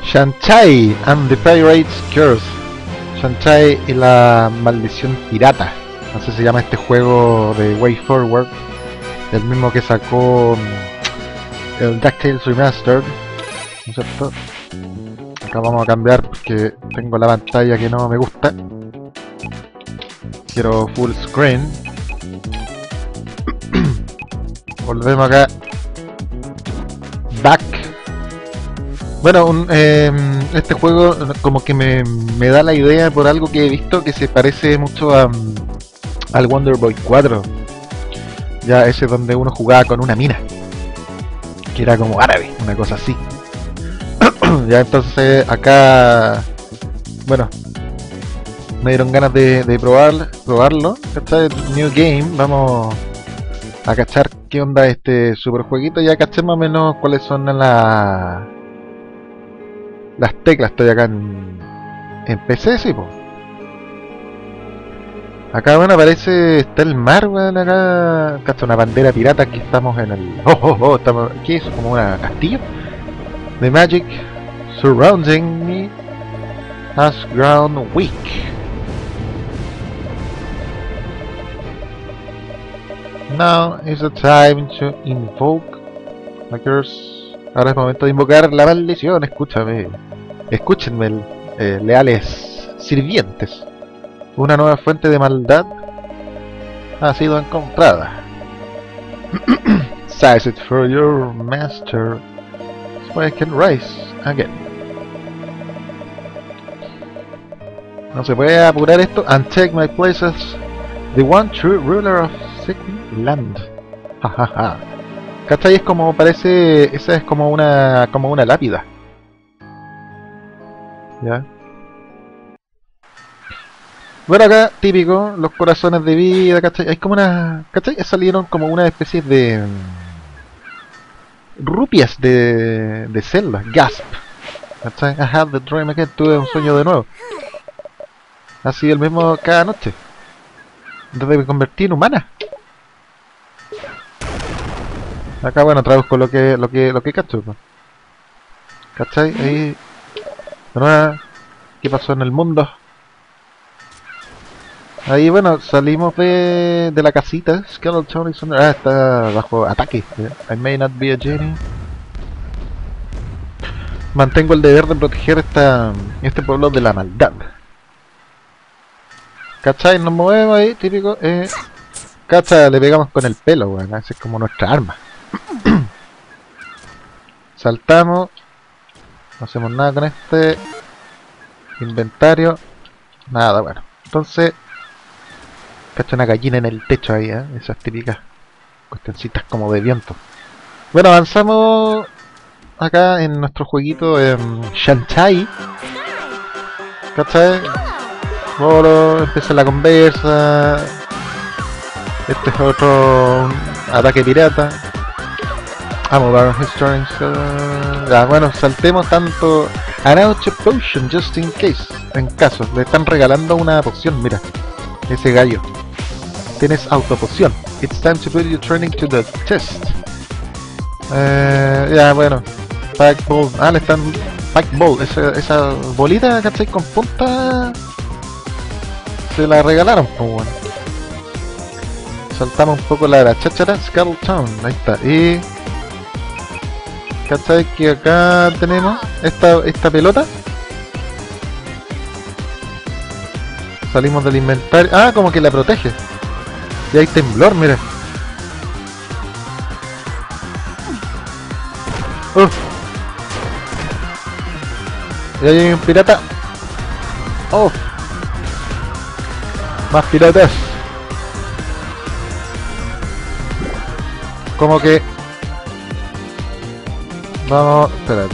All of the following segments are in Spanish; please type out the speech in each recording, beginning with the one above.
Shantae and the Pirate's Curse. Shantae y la maldición pirata. Así se llama este juego de Way Forward. El mismo que sacó el DuckTales Remastered. ¿No es cierto? Acá vamos a cambiar porque tengo la pantalla que no me gusta. Quiero full screen. Volvemos acá. Back. Bueno, este juego como que me da la idea por algo que he visto que se parece mucho al Wonder Boy 4. Ya ese donde uno jugaba con una mina. Que era como árabe, una cosa así. Ya entonces acá... Bueno, me dieron ganas de probarlo. ¿Cachai? New Game, vamos a cachar qué onda este super jueguito. Ya caché más o menos cuáles son las teclas. Estoy acá en PC, sí, po. Acá, bueno, aparece, está el mar, weón, acá está una bandera pirata, aquí estamos en el... estamos, ¿qué es? ¿Como una castillo? The magic surrounding me has grown weak. Now is the time to invoke the curse. Ahora es momento de invocar la maldición, escúchame. Escúchenme, leales sirvientes. Una nueva fuente de maldad ha sido encontrada. Seize it for your master, so I can rise again. No se puede apurar esto. And take my place as the one true ruler of Second Land. Jajaja. ¿Cachai? Es como parece. Esa es como una lápida. ¿Ya? Bueno, acá, típico, los corazones de vida, ¿cachai? Hay como una... ¿cachai? Salieron como una especie de... rupias de Zelda, Gasp. ¿Cachai? I had the dream again, tuve un sueño de nuevo. Así el mismo cada noche. Entonces me convertí en humana. Acá, bueno, traduzco lo que cacho, ¿no? ¿Cachai? Ahí... ¿qué pasó en el mundo? Ahí, bueno, salimos de la casita. Skeleton is under... está bajo ataque. I may not be a genie. Mantengo el deber de proteger este pueblo de la maldad. ¿Cachai? Nos movemos ahí, típico. ¿Cachai? Le pegamos con el pelo, weón. Esa es como nuestra arma. Saltamos. No hacemos nada con este. Inventario. Nada, bueno. Entonces... Cacha una gallina en el techo ahí, esas típicas cuestioncitas como de viento. Bueno, avanzamos acá en nuestro jueguito Shantae. ¿Cachai? Bueno, empieza la conversa. Este es otro ataque pirata. Ya, bueno, saltemos tanto. An auto potion just in case. En caso, le están regalando una poción, mira. Ese gallo. Tienes autopoción. It's time to put your training to the test. Ya, bueno. Pack ball. Le están... Pack ball. Esa bolita, ¿cachai? Con punta... Se la regalaron, pues bueno. Saltamos un poco la cháchara. Skeleton. Ahí está. Y... ¿cachai? Que acá tenemos esta pelota. Salimos del inventario. Como que la protege. Y hay temblor, mira. Y hay un pirata. Más piratas. Como que... Vamos, espérate.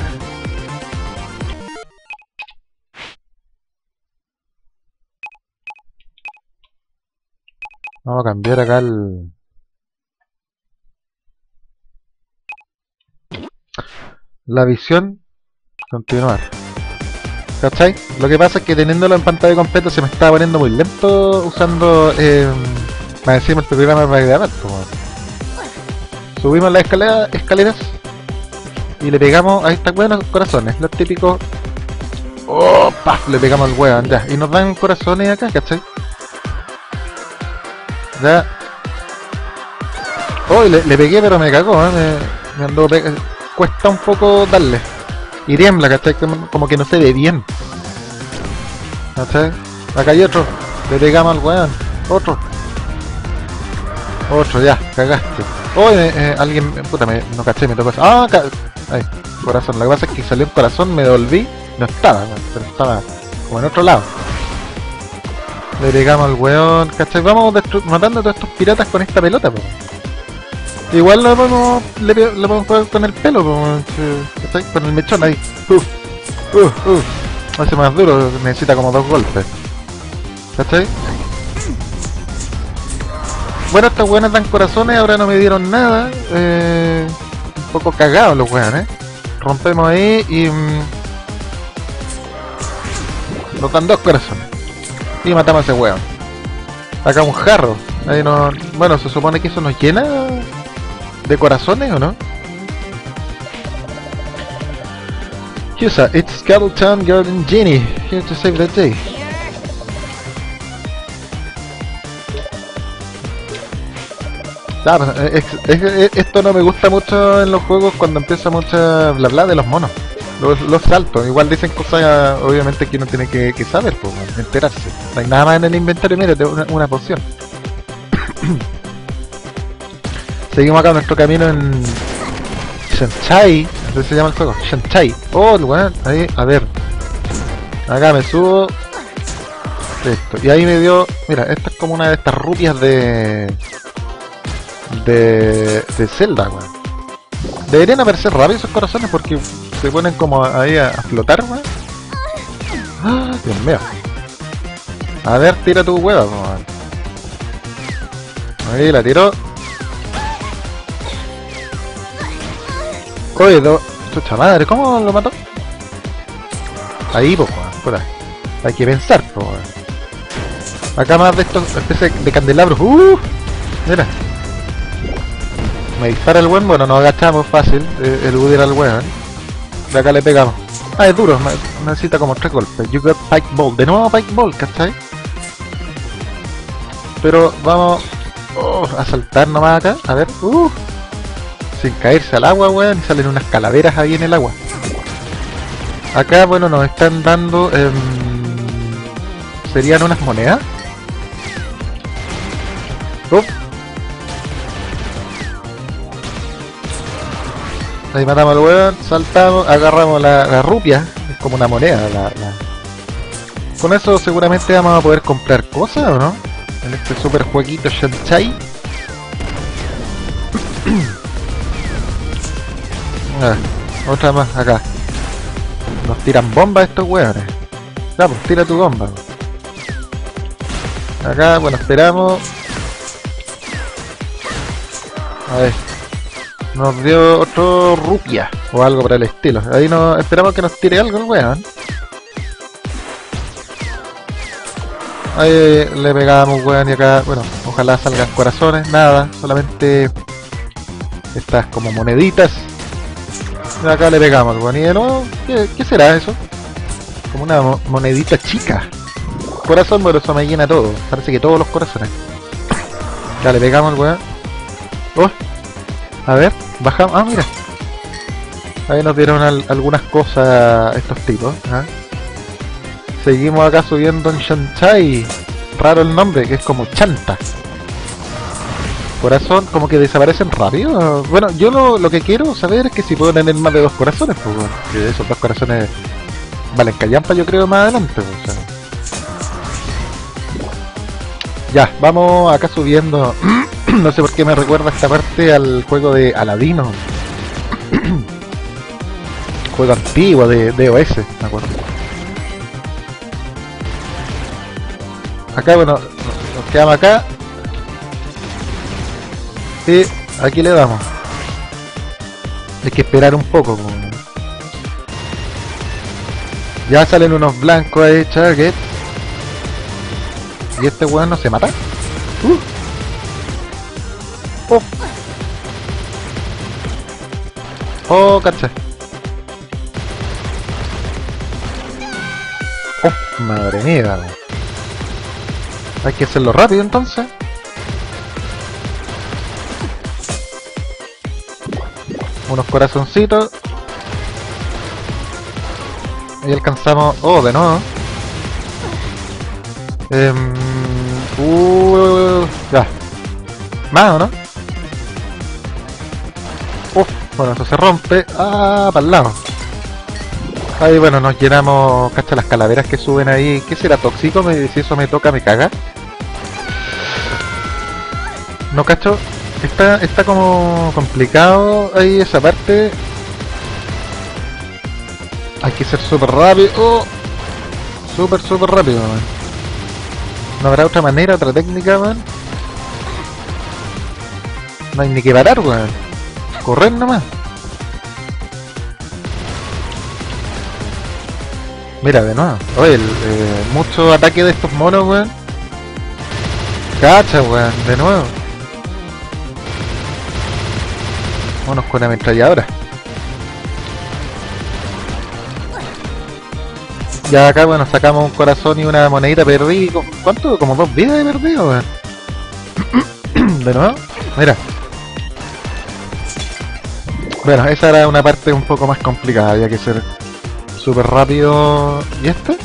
Vamos a cambiar acá la visión. Continuar. ¿Cachai? Lo que pasa es que teniéndolo en pantalla completa se me estaba poniendo muy lento usando... más encima este programa para grabar. Subimos las escaleras y le pegamos a estas buenos corazones, los típicos ¡Oh! ¡Paf! Le pegamos al weón, ya. Y nos dan corazones acá, ¿cachai? Ya. Oh, le pegué pero me cagó, me andó cuesta un poco darle. Y tiembla, ¿cachai? Como que no se ve bien. ¿Cachai? Acá hay otro. Le pegamos al weón. Otro. Otro, ya, cagaste. Oh, alguien, puta, no caché, me tocó eso. Ah, ay, corazón. Lo que pasa es que salió un corazón, me devolví. No estaba, pero estaba como en otro lado. Le pegamos al weón, ¿cachai? Vamos matando a todos estos piratas con esta pelota, po. Igual lo podemos jugar con el pelo, po, ¿cachai? Con el mechón ahí. Hace más duro, necesita como 2 golpes. ¿Cachai? Bueno, estos weones dan corazones, ahora no me dieron nada. Un poco cagados los weones. Rompemos ahí y... nos dan 2 corazones. Y matamos a ese weón. Acá un jarro. Ahí no... Bueno, se supone que eso nos llena de corazones, ¿o no? Yusa, it's Scuttletown Garden Genie. Here to save the day. Claro, esto no me gusta mucho en los juegos cuando empieza mucho bla bla de los monos. Los saltos, igual dicen cosas obviamente que uno tiene que saber, pues, enterarse. No hay nada más en el inventario, mira, una poción. Seguimos acá nuestro camino en Shanchai, así se llama el juego, Shanchai. Oh, el weón, ahí, a ver. Acá me subo. Listo, y ahí me dio, mira, esta es como una de estas rupias de Zelda, weón. Deberían aparecer rápido esos corazones porque se ponen como ahí a flotar, weón. ¡Ah, Dios mío! A ver, tira tu hueva, weón. Ahí la tiró. Oye, chucha madre, ¿cómo lo mató? Ahí, pues, weón, por ahí. Hay que pensar, pues, weón. Acá más de estos especies de candelabros. Mira. Me dispara el weón, bueno, nos agachamos fácil, eludir al weón. De acá le pegamos. Ah, es duro, necesita como 3 golpes. You got Pike Ball, de nuevo Pike Ball, ¿cachai? Pero vamos a saltar nomás acá, a ver, sin caerse al agua, weón, y salen unas calaveras ahí en el agua. Acá, bueno, nos están dando, serían unas monedas. Ahí matamos al weón, saltamos, agarramos la rupia, es como una moneda. Con eso seguramente vamos a poder comprar cosas, ¿o no? En este super jueguito Shanchai. Otra más acá. Nos tiran bombas estos weones. Ya, pues tira tu bomba. Acá, bueno, esperamos. A ver. Nos dio otro rupia o algo por el estilo. Ahí no esperamos que nos tire algo el weón. Ahí le pegamos, weón, y acá, bueno, ojalá salgan corazones, nada, solamente estas como moneditas. Y acá le pegamos, weón, y de nuevo, ¿qué será eso? Como una monedita chica. Corazón, bueno, eso me llena todo, parece que todos los corazones. Ya le pegamos, weón. A ver, bajamos, mira. Ahí nos dieron algunas cosas estos tipos, ¿eh? Seguimos acá subiendo en Shanchai. Raro el nombre, que es como Chanta. Corazón, como que desaparecen rápido. Bueno, yo lo que quiero saber es que si puedo tener más de 2 corazones, pues bueno, que esos 2 corazones valen callampa, yo creo, más adelante, pues, o sea. Ya, vamos acá subiendo. No sé por qué me recuerda esta parte al juego de Aladino. Juego antiguo de OS, me acuerdo. Acá, bueno, nos quedamos acá. Y aquí le damos. Hay que esperar un poco. Ya salen unos blancos ahí, target. Y este weón no se mata. Oh, cacha. Madre mía, weón. Hay que hacerlo rápido entonces. Unos corazoncitos. Y alcanzamos... Oh, de nuevo. Ya. Más, ¿o no? Uf, bueno, eso se rompe. Ah, para el lado. Ahí, bueno, nos llenamos... Cacha las calaveras que suben ahí. ¿Qué será tóxico? Si eso me toca, me caga. No, cacho. Está como complicado ahí esa parte. Hay que ser súper rápido. Oh, súper rápido, man. ¿No habrá otra manera, otra técnica, man? No hay ni que parar, weón. Correr nomás. Mira, de nuevo. Oye, mucho ataque de estos monos, weón. Cacha, weón, de nuevo. Monos con ametralladora. Ya acá, bueno, sacamos un corazón y una monedita perdí. ¿Cuánto? Como 2 vidas he perdido, weón. De nuevo. Mira. Bueno, esa era una parte un poco más complicada. Había que ser súper rápido. ¿Y este?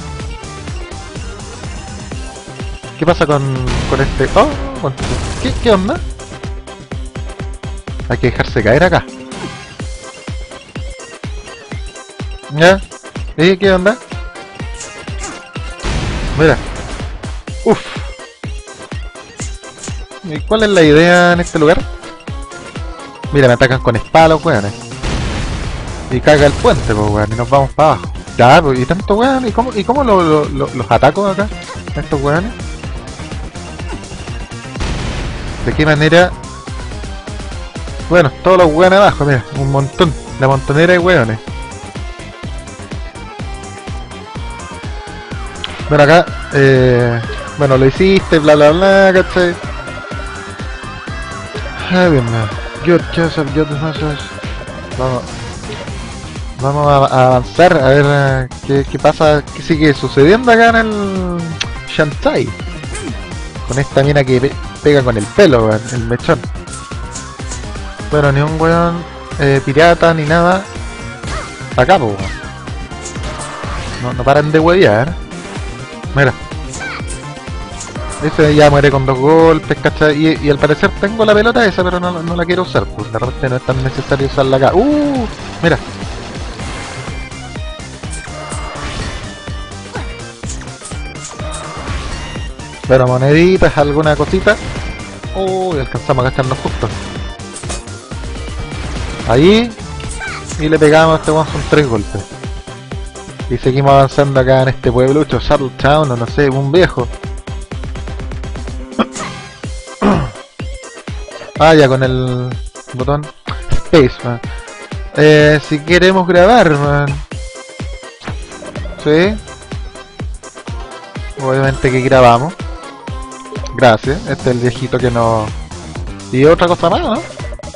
¿Qué pasa con este? Oh, ¿qué onda? Hay que dejarse caer acá. ¿Ya? ¿Y qué onda? Mira. Uff. ¿Y cuál es la idea en este lugar? Mira, me atacan con espada los weones. Y caga el puente, pues weón, y nos vamos para abajo. Ya, pues, y tanto weón, ¿y cómo los ataco acá? A estos weones. ¿De qué manera? Bueno, todos los weones abajo, mira, un montón. La montonera de weones. Bueno, acá, bueno, lo hiciste, bla bla bla, ¿cachai? Ay, Dios mío. Vamos a avanzar, a ver qué pasa, qué sigue sucediendo acá en el Shantae. Con esta mina que pega con el pelo, weón, el mechón. Bueno, ni un weón pirata ni nada. Acá, po, weón. No paran de huevear. Mira. Ese ya muere con 2 golpes, ¿cachai? Y al parecer tengo la pelota esa, pero no la quiero usar, pues de repente no es tan necesario usarla acá. Mira. Pero moneditas, alguna cosita. Y alcanzamos a gastarnos justo. Ahí. Y le pegamos a este weón con 3 golpes. Y seguimos avanzando acá en este pueblucho, Shuttle Town, o no sé, un viejo. Ya con el botón Space, man. Si queremos grabar, man. Sí. Obviamente que grabamos. Gracias. Este es el viejito que no... Y otra cosa más, ¿no?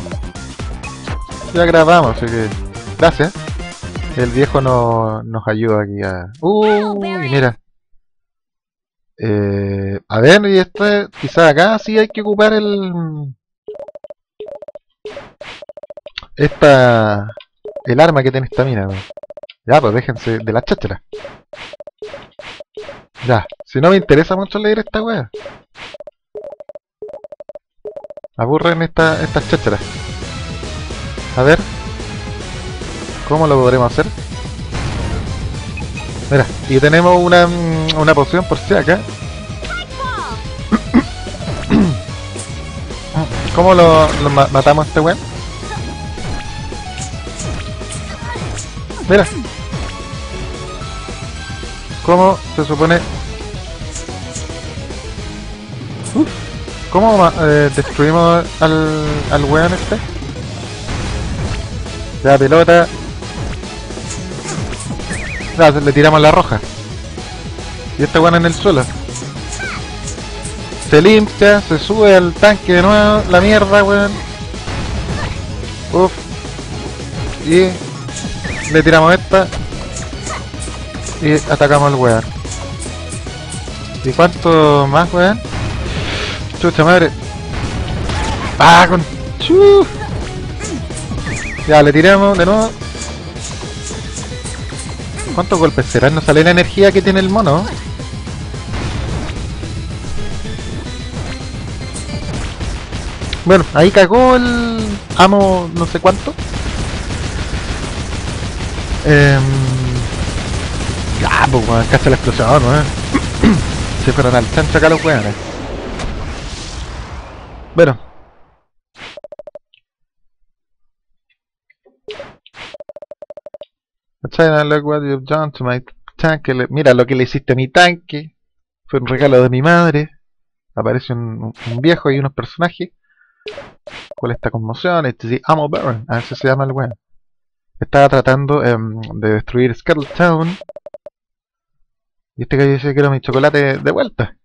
Ya grabamos, así que... Gracias. El viejo nos ayuda aquí a... mira. A ver, y este... Quizás acá sí hay que ocupar el... El arma que tiene esta mina, weón. Ya, pues déjense de la cháchara. Ya, si no me interesa mucho leer esta wea. Aburren estas chácharas. A ver. ¿Cómo lo podremos hacer? Mira, y tenemos una poción por si acá. ¿Cómo lo matamos a este weón? Mira. ¿Cómo se supone? ¿Cómo destruimos al weón este? La pelota. Le tiramos la roja. Y este weón en el suelo. Se limpia, se sube al tanque de nuevo. La mierda, weón. Y le tiramos esta. Y atacamos al weón. ¿Y cuánto más, weón? Chucha madre. ¡Ah, con... ¡Chu! Ya, le tiramos de nuevo. ¿Cuántos golpes serán? No sale la energía que tiene el mono. Bueno, ahí cagó el amo no sé cuánto. Ya, pues weón, cacha la explosión, weón. Se fueron al chancho acá los weones. Bueno. China, look what you've done to my tanque. Mira lo que le hiciste a mi tanque. Fue un regalo de mi madre. Aparece un viejo y unos personajes. ¿Cuál es esta conmoción? Este sí, Ammo Baron. A ese se llama el weón. Estaba tratando de destruir Scuttle Town. Y este que dice que era mi chocolate de vuelta.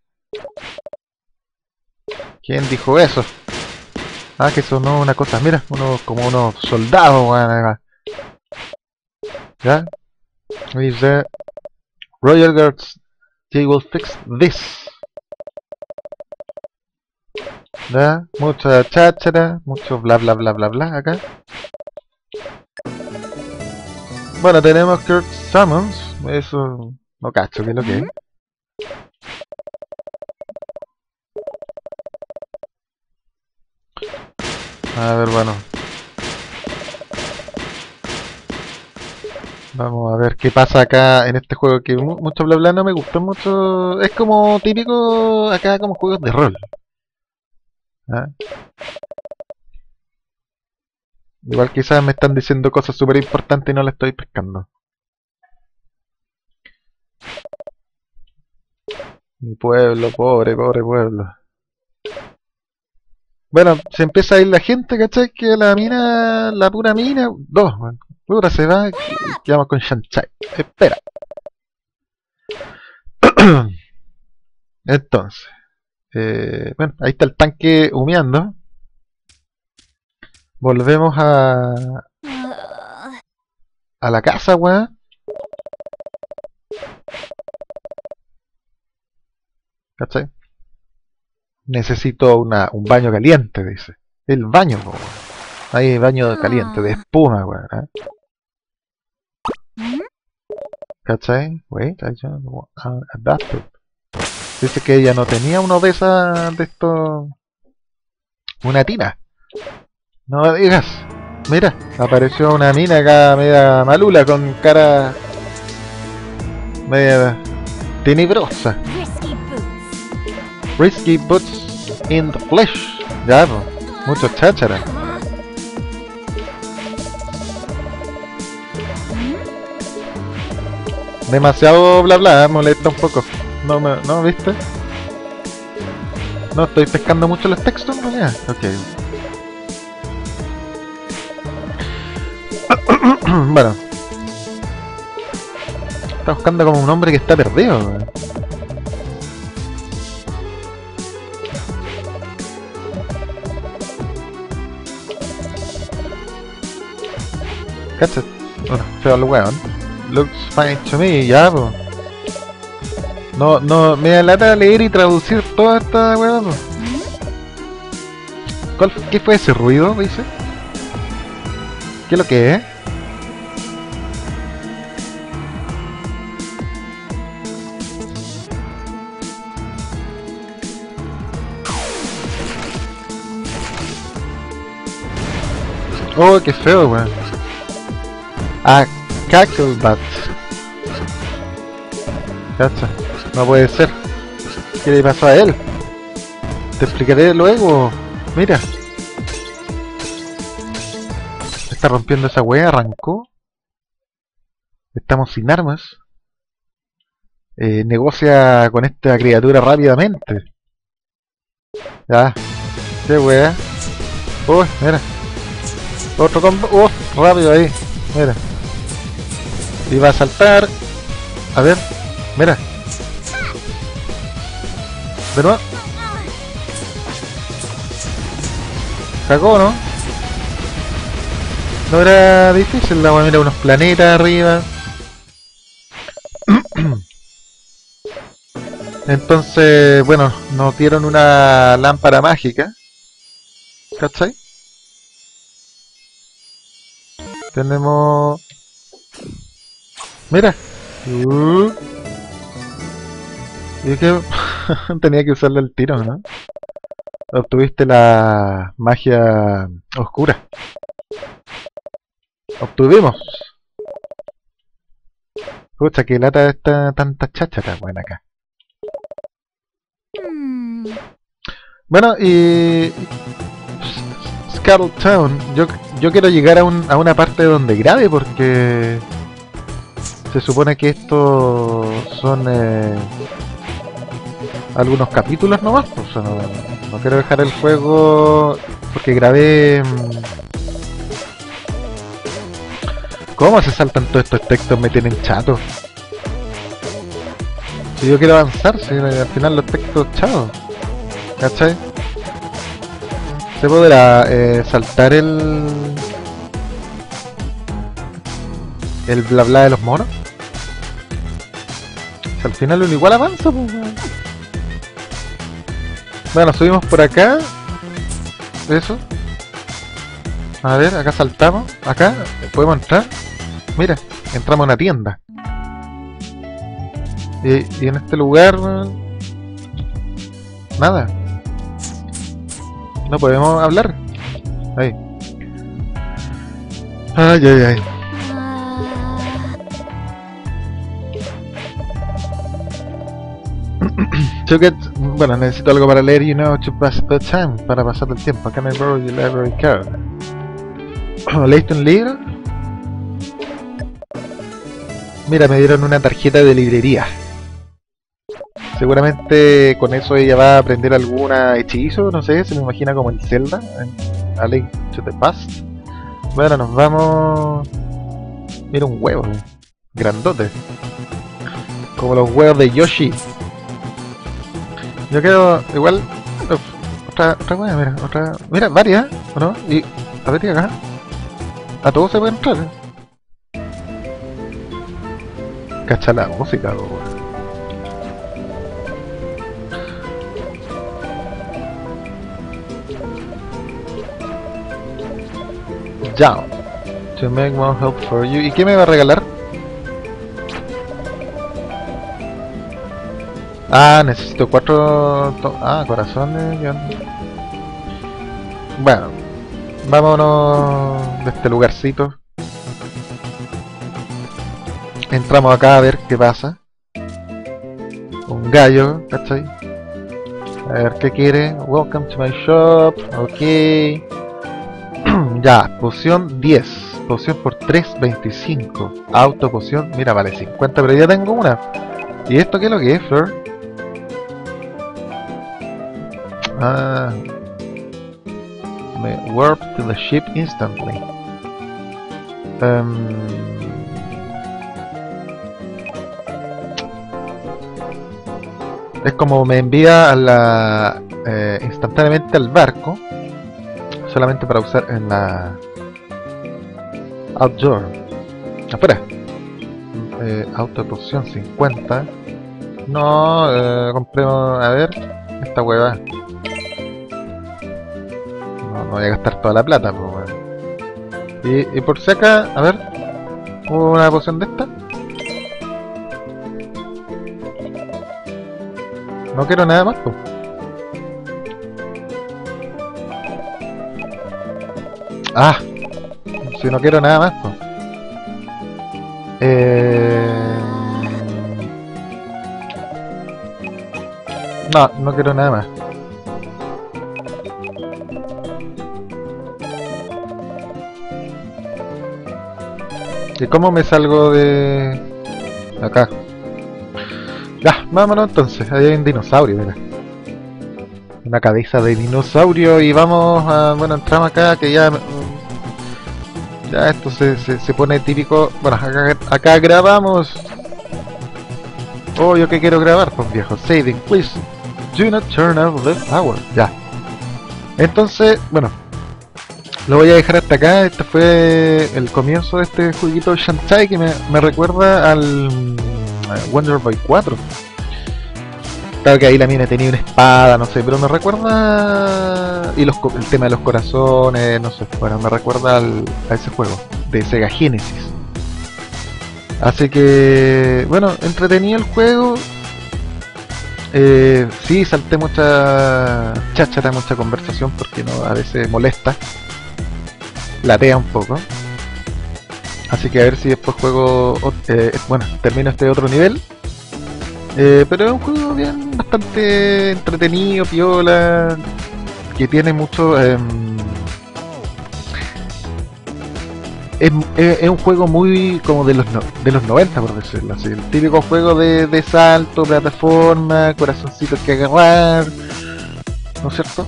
¿Quién dijo eso? Ah, que sonó una cosa. Mira, como unos soldados, weón. ¿Ya? Dice Royal Guards, they will fix this. ¿Ya? Mucha cháchara, mucho bla bla bla bla bla acá. Bueno, tenemos Kurt Summons. Eso no cacho, ¿qué es lo que es? A ver, bueno. Vamos a ver qué pasa acá en este juego, que mucho bla bla no me gustó mucho. Es como típico acá como juegos de rol. ¿Ah? Igual quizás me están diciendo cosas súper importantes y no las estoy pescando. Mi pueblo, pobre pueblo. Bueno, se empieza a ir la gente, ¿cachai? Que la mina, la pura mina, dos, bueno, pura se va y quedamos con Shanchai. Espera. Entonces, bueno, ahí está el tanque humeando. Volvemos a la casa, weón. ¿Cachai? Necesito un baño caliente, dice. El baño, weón. Hay baño caliente, de espuma, weón. ¿Cachai? Wait, I just adapted. Dice que ella no tenía una obesa de esto. Una tina. No me digas. Mira, apareció una mina acá media malula con cara media tenebrosa. Risky boots in the flesh. Ya, pues, muchos chácharas. Demasiado bla bla, molesta un poco. No, ¿viste? No, estoy pescando mucho los textos en realidad. Ok. Bueno. Está buscando como un hombre que está perdido, weón. Cacha. Bueno, feo al weón. Looks fine to me, ya, po. No, me da lata leer y traducir toda esta weón, po. ¿Qué fue ese ruido, dice? ¿Qué es lo que es? Oh, qué feo, weón. Ah, Cacklebat. Cacha, no puede ser. ¿Qué le pasó a él? Te explicaré luego. Mira. Está rompiendo esa wea, arrancó. Estamos sin armas. Negocia con esta criatura rápidamente. Ya. Qué wea. Uy, mira. Otro combo. Rápido ahí. Mira. Y va a saltar. A ver. Mira. De nuevo. Cagó, ¿no? No era difícil la wea. Mira, unos planetas arriba. Entonces, bueno, nos dieron una lámpara mágica, ¿cachai? Tenemos... Mira. Y que tenía que usarle el tiro, ¿no? Obtuviste la magia oscura. Obtuvimos. Pucha, que lata esta tanta cháchara buena acá. Bueno, y... Scuttle Town. Yo quiero llegar a una parte donde grabe porque... Se supone que estos son... algunos capítulos nomás, pues, o sea, no quiero dejar el juego porque grabé... ¿Cómo se saltan todos estos textos? Me tienen chato. Si yo quiero avanzar, si al final los textos chatos, ¿cachai? ¿Se podrá saltar el bla bla de los monos? Si al final uno igual avanza, pues. Bueno, subimos por acá. Eso. A ver, acá saltamos. Acá podemos entrar. Mira, entramos a una tienda. Y en este lugar... Nada. No podemos hablar. Ahí. Ay, ay, ay. Bueno, necesito algo para leer, to pass the time, para pasar el tiempo. Can I borrow your library card? ¿Leíste un libro? Mira, me dieron una tarjeta de librería. Seguramente con eso ella va a aprender alguna hechizo, no sé, se me imagina como en Zelda, en A Link to the Past. Bueno, nos vamos... Mira un huevo, grandote. Como los huevos de Yoshi. Yo quedo igual... otra hueá, mira, otra... Mira, varias, ¿o no? Y... A ver, acá. A todos se puede entrar. Cacha la música, weón. Down. To make more help for you. ¿Y qué me va a regalar? Ah, necesito 4... corazones. Bueno, vámonos de este lugarcito. Entramos acá a ver qué pasa. Un gallo, ¿cachai? A ver qué quiere. Welcome to my shop. Ok. Ya, poción 10. Poción por 3, 25. Auto poción, mira, vale 50, pero ya tengo una. ¿Y esto qué es lo que es, Flor? Ah, me warp to the ship instantly. Es como me envía a la instantáneamente al barco, solamente para usar en la outdoor. Espera, auto poción 50. No, compremos, a ver, esta hueva. No voy a gastar toda la plata, pues, bueno. Y por si acá, a ver, una poción de esta. No quiero nada más, pues. Ah, si no quiero nada más, pues. No quiero nada más. ¿Y cómo me salgo de acá? Ya, vámonos entonces. Ahí hay un dinosaurio, mira. Una cabeza de dinosaurio y vamos a... Bueno, entramos acá que ya... Ya esto se pone típico... Bueno, acá grabamos. Oh, yo que quiero grabar, pues viejo. Saving, please. Do not turn off the power. Ya. Entonces, bueno. Lo voy a dejar hasta acá. Este fue el comienzo de este jueguito Shantae que me recuerda al Wonder Boy 4. Claro que ahí la mina tenía una espada, no sé, pero me recuerda... Y el tema de los corazones, no sé, bueno, me recuerda a ese juego, de Sega Genesis. Así que, bueno, entretenido el juego. Sí, salté mucha cháchara, mucha conversación, porque no, a veces molesta, latea un poco. Así que a ver si después juego, bueno, termino este otro nivel. Pero es un juego bien, bastante entretenido, piola, que tiene mucho... es un juego muy como de los 90, por decirlo así. El típico juego de salto, plataforma, corazoncitos que agarrar, ¿no es cierto?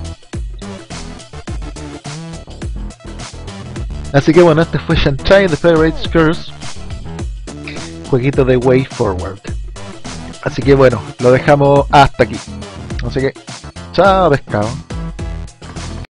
Así que bueno, este fue Shantae The Pirate's Curse, jueguito de Way Forward. Así que bueno, lo dejamos hasta aquí. Así que, chao pescado.